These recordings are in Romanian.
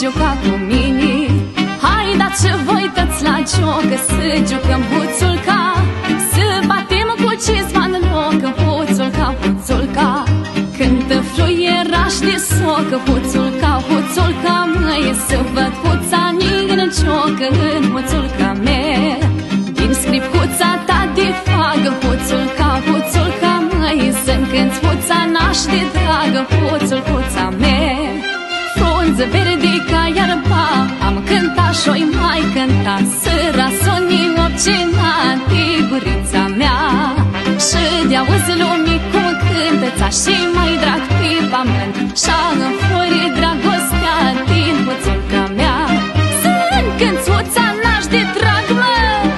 juca cu mine. Hai, dați voi tăți la jocă, să jucăm huțulca, să batem cu cizma în loc, huțulca, huțulca. Cântă fluieraș de socă, huțulca, huțulca, măi, să văd huța în ciocă, în huțulca mea. Din scripcuța ta de fagă, huțulca, huțulca, măi, să-mi cânti huța naș de dragă, huțul, huța mea. Frunză verde ca iarba, am cântat și-oi mai cânta, să rasoni obcenat de gurița mea. Și de-auzi lumii cum cântă-ța și mai drag pe pământ, și-a înflori dragostea din huțulca mea. Să-mi cânti huța naș de drag, mă,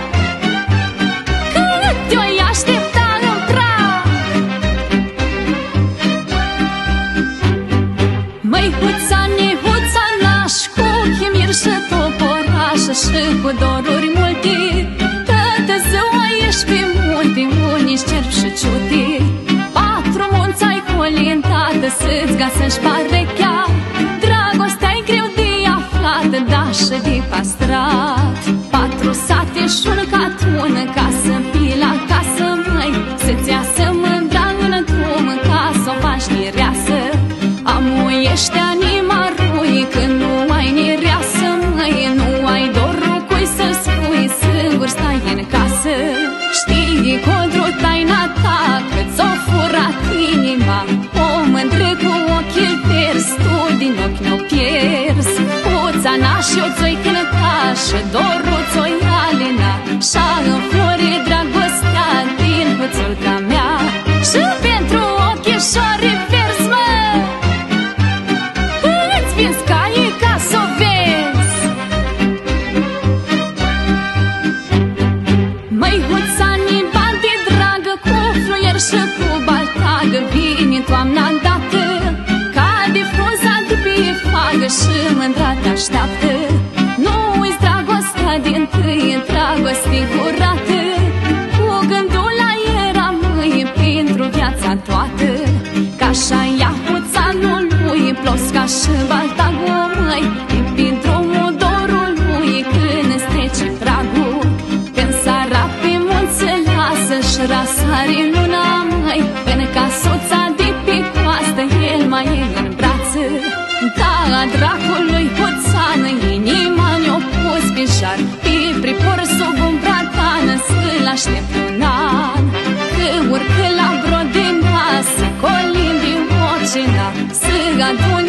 că te-o-i aștepta în prag. Măi, huța naș, cu chimir și toporașă și cu doruri multe, toată ziua ești pe munte, unii-și cerb și ciute. 4 munți ai colintată, să-ți gasă-și parechea, dragostea-i greu de aflată, da și de pastrat. 4 sate și un catun, ca să-mi fii la casă, măi, să-ți iasă mândra în drum, ca să o faci mireasă. Amuiește anima rui, când nu ai mireasă, măi, nu ai dorul cui să spui, singur stai în casă. Știi codru taina ta, că ți-o furat inima, o mândră cu ochii verzi, tu din ochi mi-o pierzi. Huța naș eu ți-o-i cânta și dorul ți-o-i alina, și-a înflori dragostea din huțulca mea. Și pentru ochișorii verzi, mă, îți vin scaie ca s-o vezi. Măi, huțani, bante dragă, cu fluier și cu baltagă, vine toamna îndată, cade frunza de pe fagă și mândra te-așteaptă. Nu uiți dragostea din-tâi, dragoste curată, cu gândul la era, măi, pentru viața toată. Ca așa ia huțanul lui, plosca și baltagul, măi, e pe drumul dorului, când îți trece pragul. Când sara pe munți se lasă și răsare luna, măi, în casuța de pe coastă, el mai e în brață. Da, dracului huțană, inima mi-o pus pe jar, pe pripor sub umbra tană, să-l aștept un an. Că urcă la brod de masă, colimbi ocena, să adun